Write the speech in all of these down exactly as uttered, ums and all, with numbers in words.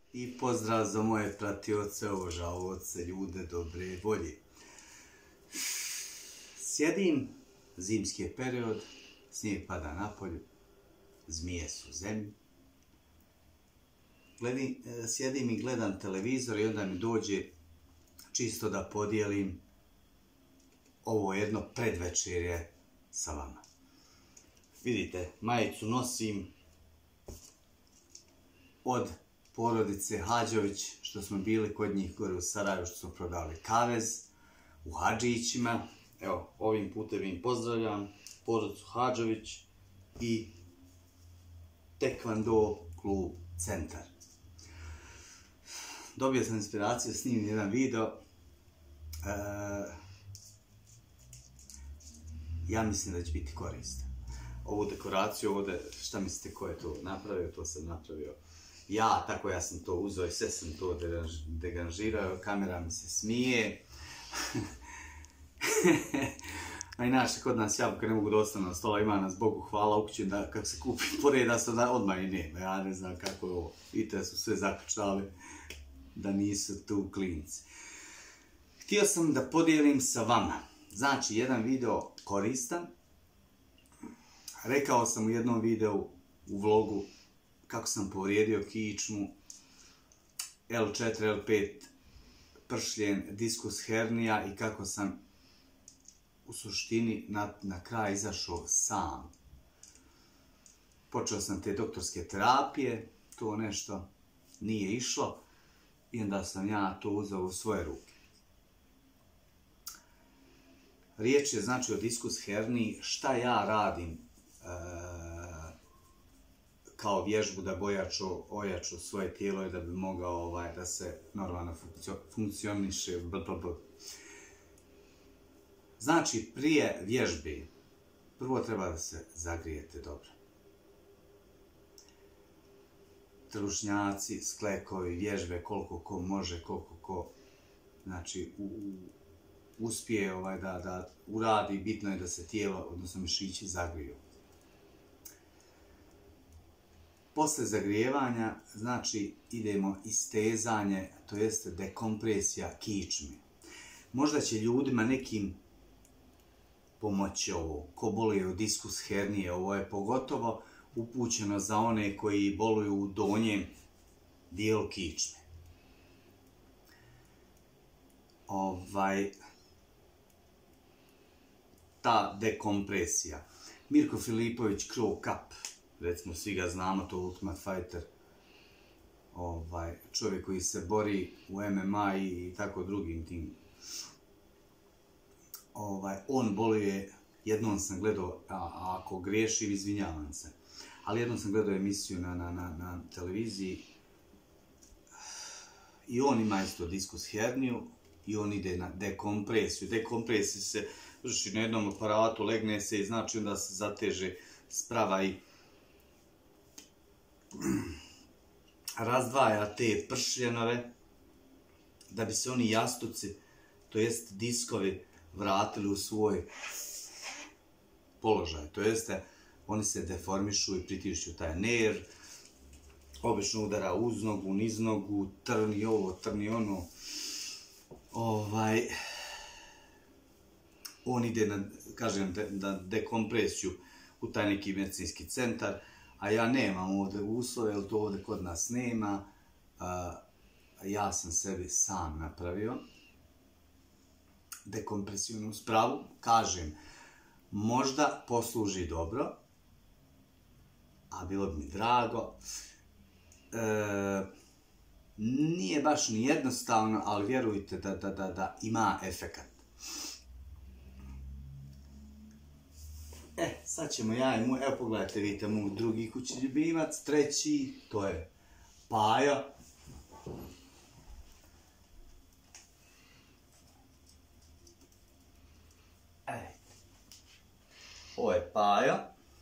I pozdrav za moje pratioce, obožavaoce, ljude dobre volje. Sjedim, zimski je period, snijeg pada na polju, zmije su u zemlji. Gledim, sjedim i gledam televizor i onda mi dođe čisto da podijelim ovo jedno predvečerje sa vama. Vidite, majicu nosim od porodice Hadžović, što smo bili kod njih gore u Sarajevu, što smo prodali kavez u Hadžićima. Evo, ovim putem im pozdravljam porodicu Hadžović i Tekvando klub Centar. Dobio sam inspiraciju, snimim jedan video. E, ja mislim da će biti koristan. Ovu dekoraciju ovdje, šta mislite ko je to napravio, to sam napravio ja, tako ja sam to uzeo i sve sam to deganžirao, kamera mi se smije. A inače, kod nas jabuke ne mogu da ostane na stola, ima nas, Bogu hvala, u kući da kako se kupi poreda se da odmah i nema, ja ne znam kako je ovo. Vidite da su sve zaključali, da nisu tu klinci. Htio sam da podijelim sa vama, znači jedan video koristan. Rekao sam u jednom videu, u vlogu, kako sam povrijedio kičmu, el četiri, el pet, pršljen, diskus hernija i kako sam u suštini na, na kraj izašao sam. Počeo sam te doktorske terapije, to nešto nije išlo i onda sam ja to uzeo u svoje ruke. Riječ je znači o diskus herniji, šta ja radim e, kao vježbu da bi ojačao, ojačao svoje tijelo i da bi mogao ovaj, da se normalno funkcioniše. Blablabla. Znači, prije vježbe, prvo treba da se zagrijete dobro. Trbušnjaci, sklekovi, vježbe, koliko ko može, koliko ko znači, u, u, uspije ovaj, da, da uradi, bitno je da se tijelo, odnosno mišići, zagriju. Posle zagrijevanja, znači, idemo istezanje, to jeste dekompresija kičme. Možda će ljudima nekim pomoći ovo, ko boluje od diskus hernije, ovo je pogotovo upućeno za one koji boluju u donjem dijelu kičme. Ovaj, ta dekompresija. Mirko Filipović, Crow Cup, recimo svi ga znamo, to Ultimate Fighter, ovaj, čovjek koji se bori u em em a i tako drugim tim. Ovaj, on boluje, jednom sam gledao, a, a ako griješim, izvinjavam se, ali jednom sam gledao emisiju na, na, na, na televiziji i on ima isto diskus herniju i on ide na dekompresiju. Dekompresija se vrši na jednom aparatu, legne se i znači onda se zateže sprava i razdvaja te pršljenove da bi se oni jastuci, to jest diskovi, vratili u svoj položaj. To jeste, oni se deformišu i pritišću taj nerv, obično udara uz nogu, niz nogu, trni ovo, trni ono. Ovaj, on ide na, kažem, na dekompresiju u taj neki medicinski centar, a ja nemam ovdje uslove, jer to ovdje kod nas nema. A, ja sam sebi sam napravio dekompresivnu spravu, kažem, možda posluži dobro, a bilo bi mi drago. E, nije baš ni jednostavno, ali vjerujte da, da, da, da ima efekat. E, sad ćemo ja i moj, evo pogledajte, vidite moj drugi kući ljubimac, treći, to je Pajo. E, ovo je Pajo.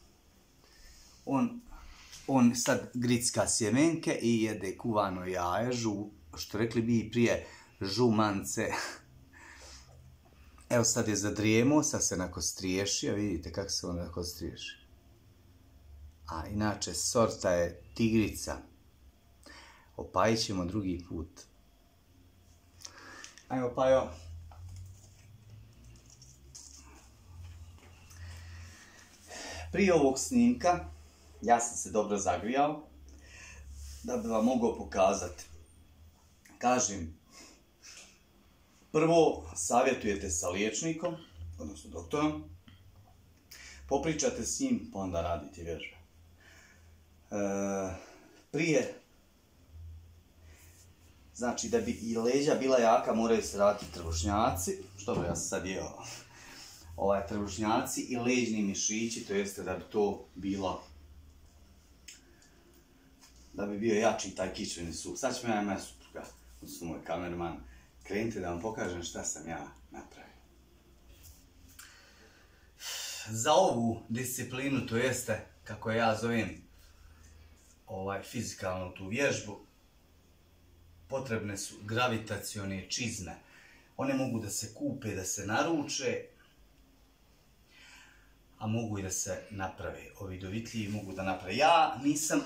On, on sad gricka sjemenke i jede kuvano jaje, žu, što rekli bi prije, žumance. Evo sad je zadrijemo, sad se nakostriješio, vidite kako se on nakostriješio. A inače, sorta je tigrica. Opajit ćemo drugi put. Ajmo, Pajo. Prije ovog snimka ja sam se dobro zagrijao da bi vam mogao pokazati. Kažem, prvo savjetujete sa liječnikom, odnosno doktorom, popričate s njim, pa onda radite vježbe. E, prije, znači da bi i leđa bila jaka, moraju se raditi trbušnjaci, što bi ja sad jeo, ovaj, trbušnjaci i leđni mišići, to jeste da bi to bilo, da bi bio jači taj kičmeni suh. Sad ćemo ja i moja supruga, odnosno moj kamerman, krenite da vam pokažem šta sam ja napravio. Za ovu disciplinu, to jeste, kako ja zovem, ovaj, fizikalnu tu vježbu, potrebne su gravitacione čizme. One mogu da se kupe, da se naruče, a mogu i da se naprave. Ovi dovitljivi mogu da naprave. Ja nisam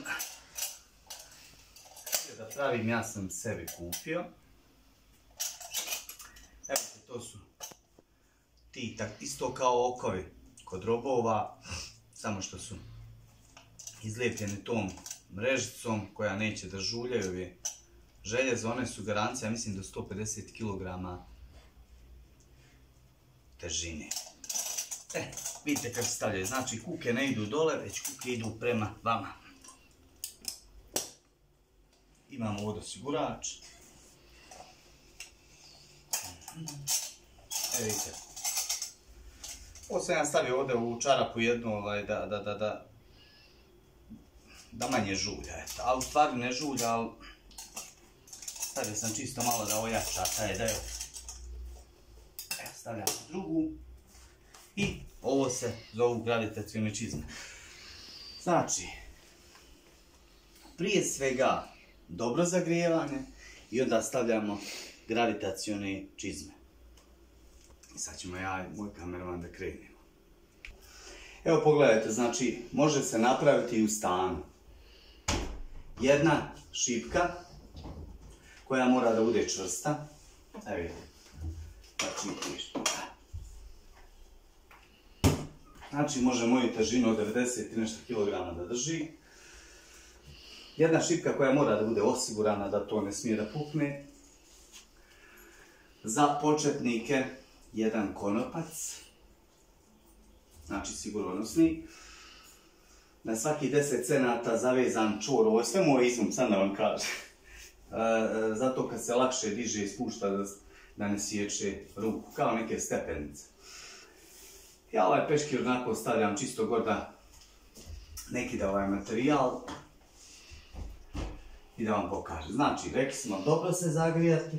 htio da pravim, ja sam sebi kupio. Evo, to su ti, tak, isto kao okovi kod robova, samo što su izlijepljeni tom mrežicom koja neće da žuljaju ove željeze. One su garancija, mislim, do sto pedeset kilograma težine. E, vidite kako se stavljaju. Znači, kuke ne idu dole, već kuke idu prema vama. Imamo ovdje osigurač. E, vidite. Ovo sam ja stavio ovdje u čarapu jednu, ovaj, da, da, da, da, da manje žulja, eto. A u stvari ne žulja, ali stavio sam čisto malo da ojača taj dio. Evo, stavljam drugu. I ovo se zovu gravitacione čizme. Znači, prije svega dobro zagrijevanje i onda stavljamo gravitacione čizme. I sad ćemo ja i moj kamerman da krenemo. Evo pogledajte, znači može se napraviti i u stanu. Jedna šipka koja mora da bude čvrsta. Evo vidite. Znači, znači može moju težinu od devedeset i nešto kilograma da drži. Jedna šipka koja mora da bude osigurana da to ne smije da pukne. Za početnike jedan konopac, znači sigurnosni. Na svaki deset cenata zavezan čvor, ovo je sve moj izum, sam da vam kažem. E, zato kad se lakše diže i spušta da, da ne sječe ruku, kao neke stepenice. Ja ovaj peškir onako stavljam čisto gore da neki da ovaj materijal i da vam pokažem. Znači, rekli smo dobro se zagrijati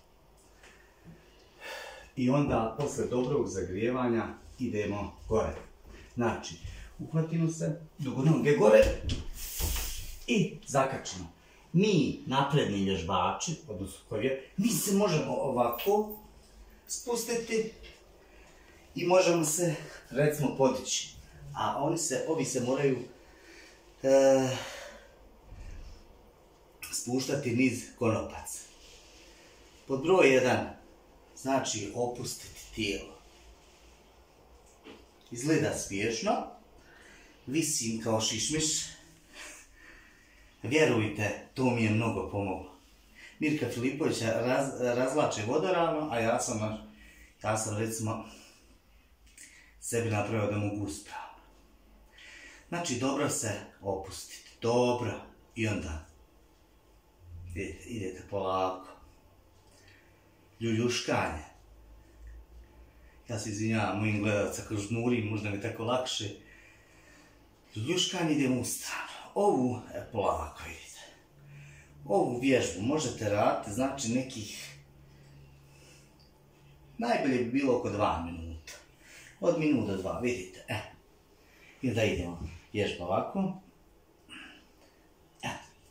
i onda posle dobrog zagrijevanja idemo gore. Znači, uhvatimo se do noge gore i zakačimo. Mi, napredni vježbači, odnosno koji je, mi se možemo ovako spustiti i možemo se, recimo, podići. A oni se, ovi se moraju e, spuštati niz konopac. Pod broj jedan, znači opustiti tijelo. Izgleda smiješno, visim kao šišmiš. Vjerujte, to mi je mnogo pomoglo. Mirka Filipovića raz, razlače vodorano, a ja sam, ja sam recimo sebi napravio da mogu uspravno. Znači, dobro se opustiti, dobro, i onda idete, idete polako. Ljuljuškanje. Ja se izvinjavam mojim gledalca ako žmurim, možda mi je tako lakše. Ljuljuškanje idemo u stranu. Ovu, e, polako idete. Ovu vježbu možete raditi, znači nekih, najbolje bi bilo oko dva minuta. Od minut do dva, vidite, e. I onda idemo, vježba ovako. E.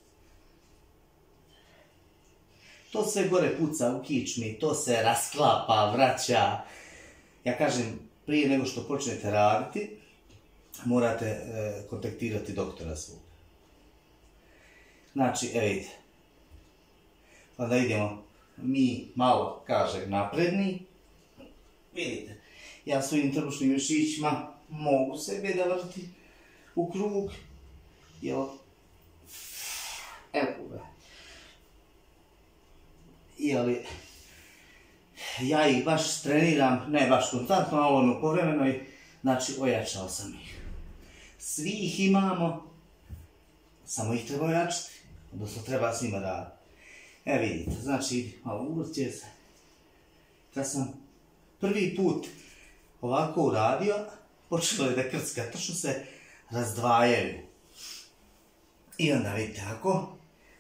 To sve gore puca u kičmi, to se rasklapa, vraća. Ja kažem, prije nego što počnete raditi, morate e, kontaktirati doktora svog. Znači, evo vidite, pa da idemo mi malo, kaže, napredni. Vidite, ja svojim trbušnim mišićima mogu sebe da vrti u krug. Evo, evo ga. Jeli, ja ih baš treniram, ne baš konstantno, ali ono povremeno i, znači, ojačao sam ih. Svi ih imamo, samo ih treba ojačati, odnosno treba svima da... E vidite, znači, malo uvrće se. Kad sam prvi put ovako uradio, počelo je da krcka, točno se razdvajaju. I onda vidite, ako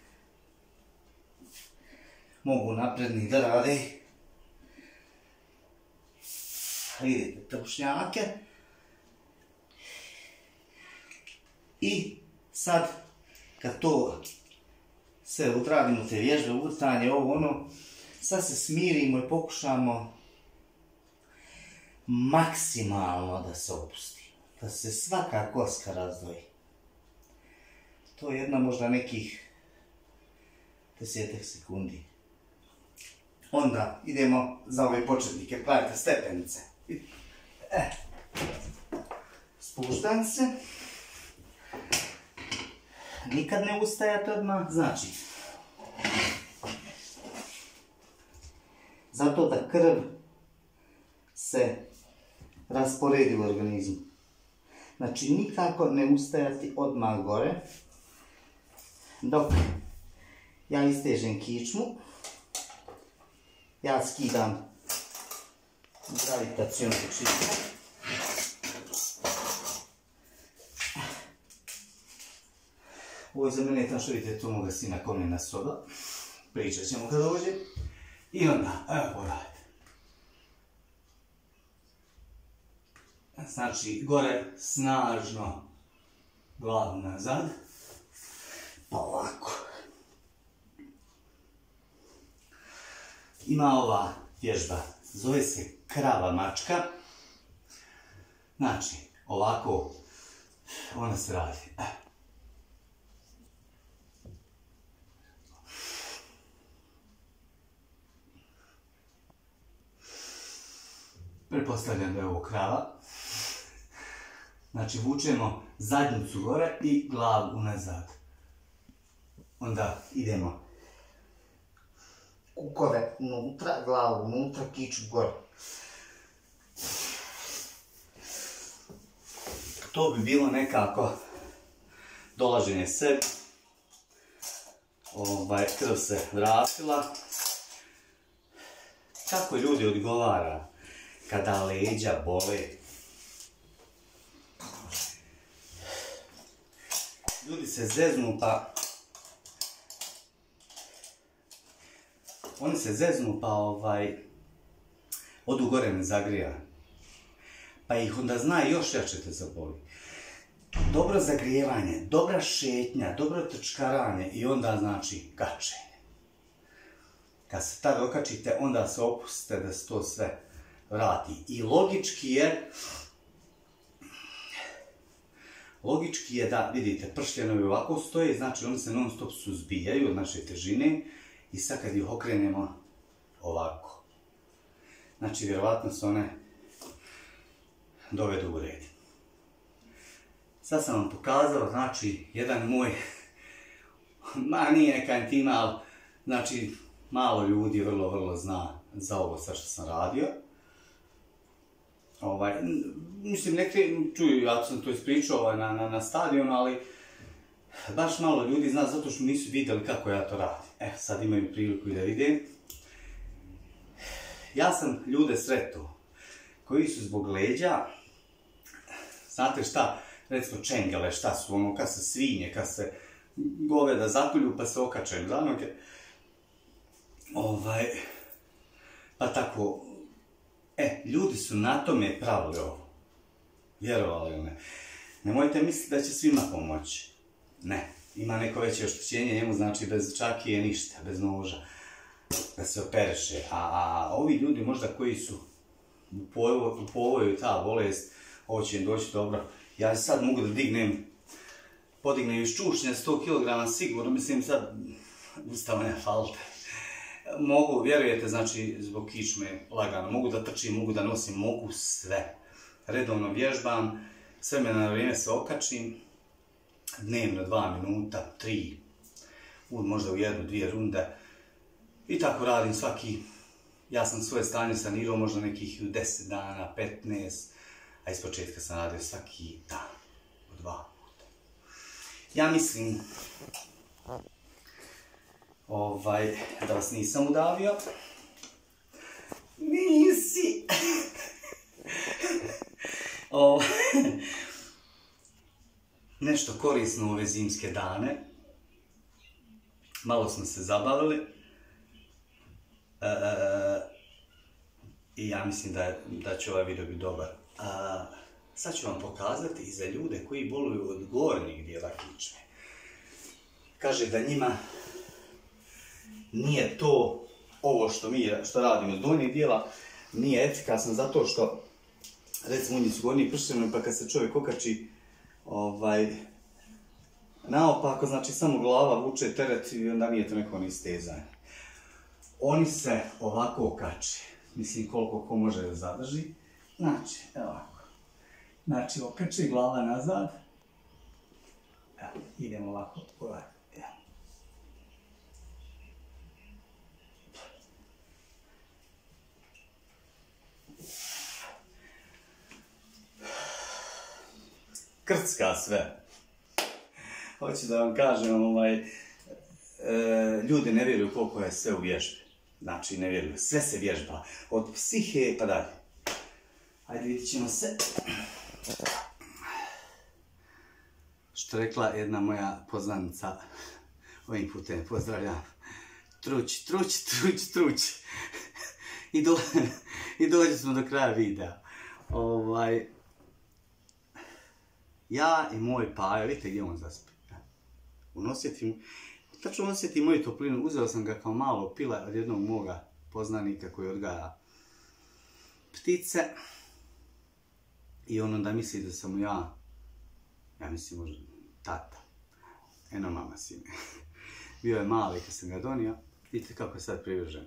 mogu napredni da rade, vidite, trbušnjake. I sad, kad to sve odradimo, te vježbe, uvrtanje, ovo ono, sad se smirimo i pokušamo maksimalno da se opusti, da se svaka koska razdvoji. To je jedna možda nekih desetak sekundi. Onda idemo za ove početnike, pravite stepenice. E, spuštam se. Nikad ne ustajate odmah, znači, zato da krv se rasporedi u organizmu. Znači, nikako ne ustajati odmah gore, dok ja istežem kičmu, ja skidam gravitacionu čistu. Ovo je za mene, tam što vidite, tu moga sina komljena soba. Pričat ćemo kad dođe. I onda, evo poradite. Znači, gore snažno glavu nazad. Pa ovako. Ima ova vježba, zove se krava mačka. Znači, ovako, ona se radi. Pretpostavljam da je ovo krava. Znači, vučemo zadnjicu gore i glavu nazad. Onda idemo kukove unutra, glavu unutra, kiču gore. To bi bilo nekako dolaženje sebi. Ovaj, krv se vratila. Kako ljudi odgovara kada leđa bole? Ljudi se zeznu pa... Oni se zeznu pa ovaj... odu gore nezagrijani. Pa ih onda zna još jače te zaboli. Dobro zagrijevanje, dobra šetnja, dobro trčkaranje i onda znači kačenje. Kad se tad okačite, onda se opustite da se to sve vrati. I logički je, logički je da, vidite, pršljenovi ovako stoje, znači oni se non stop suzbijaju od naše težine i sad kad ih okrenemo ovako. Znači, vjerovatno se one dovedu u red. Sad sam vam pokazao, znači, jedan moj, ma nije neka intima, ali, znači, malo ljudi vrlo, vrlo zna za ovo sad što sam radio. Ovaj, mislim, neki, čuju, ja sam to ispričao ovaj, na, na, na stadionu, ali baš malo ljudi zna zato što nisu vidjeli kako ja to radim. E, sad imaju priliku i da vidim. Ja sam ljude sretao koji su zbog leđa, znate šta, recimo čengele, šta su ono, kad se svinje, kad se goveda zapulju pa se okačaju za noge. Ovaj, pa tako, e, ljudi su na tome pravili ovo. Vjerovali ili ne. Nemojte misliti da će svima pomoći. Ne, ima neko veće oštećenje, njemu znači bez čakije ništa, bez noža, da se opereše. A, a ovi ljudi možda koji su u povoju ta bolest, ovo će im doći dobro. Ja sad mogu da dignem, podignem iz čušnja sto kilograma sigurno, mislim sad ustava ne falte. Mogu, vjerujete, znači, zbog kičme lagano, mogu da trčim, mogu da nosim, mogu sve. Redovno vježbam, sve me na vrijeme se okačim, dnevno dva minuta, tri, možda u jednu, dvije runde. I tako radim svaki, ja sam svoje stanje sanirao možda nekih deset dana, petnaest, a iz početka sam radio svaki dan, po dva puta. Ja mislim, ovaj, da vas nisam udavio. Nisi! o, nešto korisno u ove zimske dane. Malo smo se zabavili. E, I ja mislim da, da će ovaj video biti dobar. A, sad ću vam pokazati i za ljude koji boluju od gornjih dijela kičme. Kaže da njima nije to, ovo što mi što radimo od donjih dijela, nije efikasno zato što, recimo, oni su gornji pršteni, pa kad se čovjek okači ovaj, naopako, znači samo glava vuče teret i onda nije to neko ni stezanje. Oni se ovako okače, mislim koliko ko može da zadrži, znači, evo ovako, znači okači glava nazad, evo, idemo ovako, ovako, evo. Krcka sve. Hoću da vam kažem, ovaj, e, ljudi ne vjeruju koliko je sve u vježbi. Znači, ne vjeruju. Sve se vježba. Od psihe pa dalje. Hajde, vidit ćemo se. Što rekla jedna moja poznanica, ovim putem pozdravljam. Truć, truć, truć, truć. I, do, i dođe smo do kraja videa. Ovaj... Ja i moj Pajo, vidite gdje on zaspi. Unosjetim, tačno osjetim moju toplinu, uzeo sam ga kao malo pila od jednog moga poznanika koji odgaja ptice. I on onda misli da sam ja, ja mislim možda tata, eno mama sine. Bio je mali kad sam ga donio, vidite kako je sad privržen.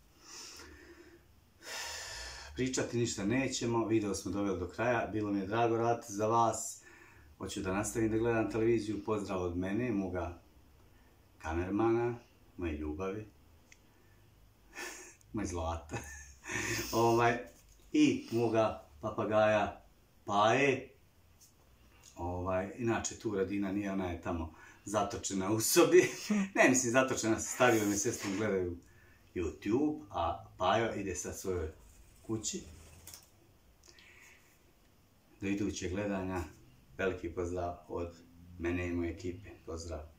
Pričati ništa nećemo, video smo doveli do kraja, bilo mi je drago raditi za vas. Hoću da nastavim da gledam televiziju, pozdrav od mene, moga kamermana, moje ljubavi, moje zlata, ovaj, i moga papagaja Paje. Ovaj, inače tu Radina nije, ona je tamo zatočena u sobi, ne mislim zatočena, sa starijom i sestrom gledaju YouTube, a Pajo ide sa svojoj kući. Do idućeg gledanja. Veliki pozdrav od mene i moje ekipe. Pozdrav.